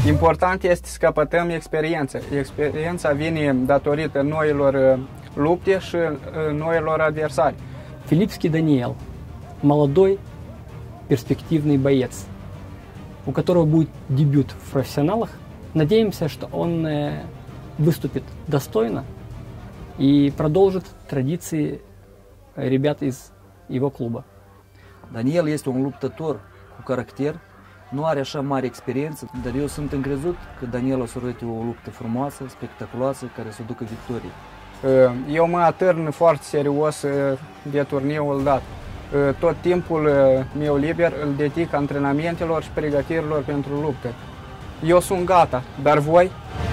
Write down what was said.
Important este să căpătăm experiență. Experiența vine datorită noilor lupte și noilor adversari. Филипский Даниил, молодой, перспективный боец, у которого будет дебют в профессионалах. Надеемся, что он выступит достойно и продолжит традиции ребят из его клуба. Daniel este un luptător cu caracter, nu are așa mare experiență, dar eu sunt încrezut că Daniel o să arate o luptă frumoasă, spectaculoasă, care să ducă victorie. Eu mă atârn foarte serios de turneul dat. Tot timpul meu liber îl dedic antrenamentelor și pregătirilor pentru lupte. Eu sunt gata, dar voi?